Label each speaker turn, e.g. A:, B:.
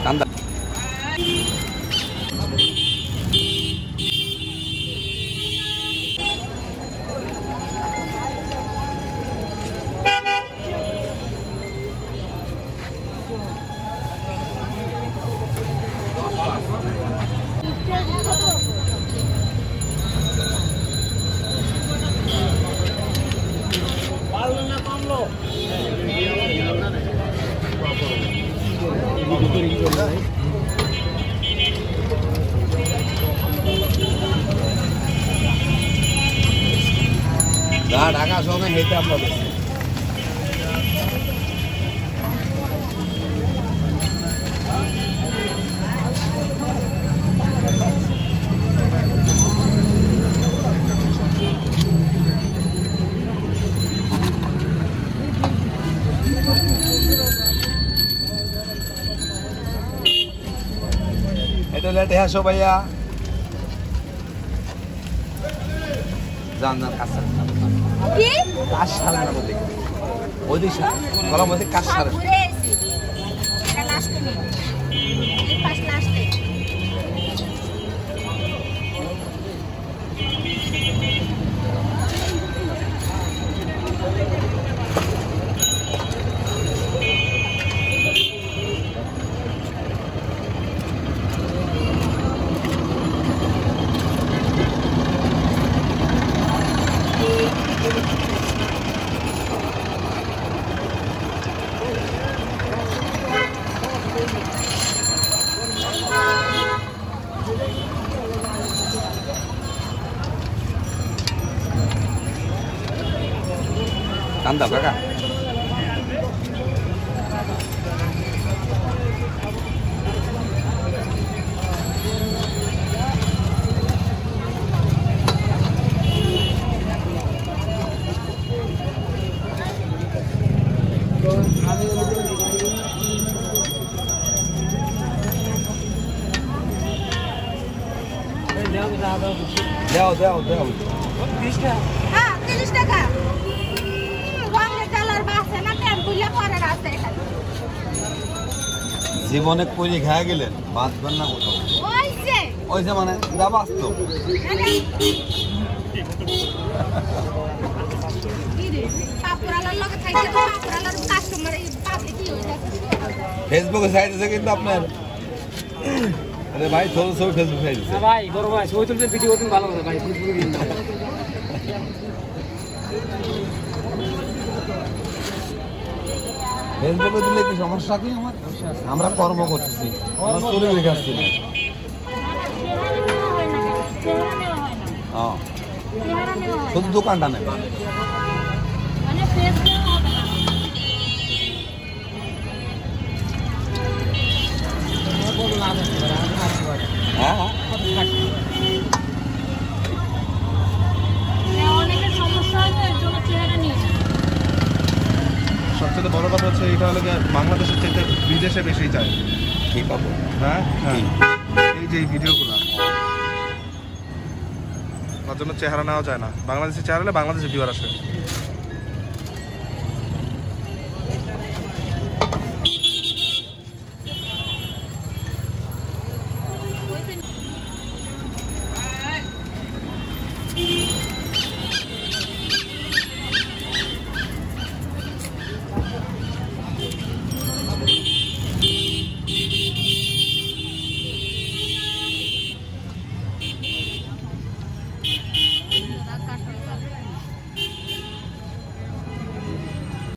A: কান্দা ঢাকা শহরে হেঁটে আমরা এটা লেটে আসো ভাইয়া যান যান কাছে
B: কি
A: কাজ সারা না বলে ওই গলার মধ্যে কাজ সারা
B: ঘুরে এসেছি এটা লাস্টে নেই এই পাশ লাস্টে
A: কান্দা কাকা দেও দেও দেও 30 টাকা
B: হ্যাঁ 30 টাকা ওয়াঙ্গে চালার বাসে না টেম্পুলে করে রাস্তা এখানে
A: জীবনে কইরি খায় গেলেন বাঁচবেন না কোথাও ওই যে মানে যা বাস্তব ফেসবুকে সাইট আছে কিন্তু আপনার আরে ভাই ছোট ছোট ফেসবুক সাইট আছে
C: ভাই বড় ভাই ছবি তুলতে ভিডিও করতে ভালো লাগে ভাই ফেসবুকে দিন না
A: ফেসবুকে দিলে কি সমস্যা কি আমার আমরা কর্ম করতেছি আমরা চলে দেখাচ্ছি না হ্যাঁ শুধু দোকানটা নেই হ্যাঁ
D: সবচেয়ে বড় কথা হচ্ছে এটা হলো বাংলাদেশের চাইতে বিদেশে বেশি যায়
A: কি পাবো
D: হ্যাঁ হ্যাঁ এই যে এই ভিডিওগুলো তার জন্য চেহারা নেওয়া যায় না বাংলাদেশের চেহারা হলে বাংলাদেশে ভিউয়ার আসে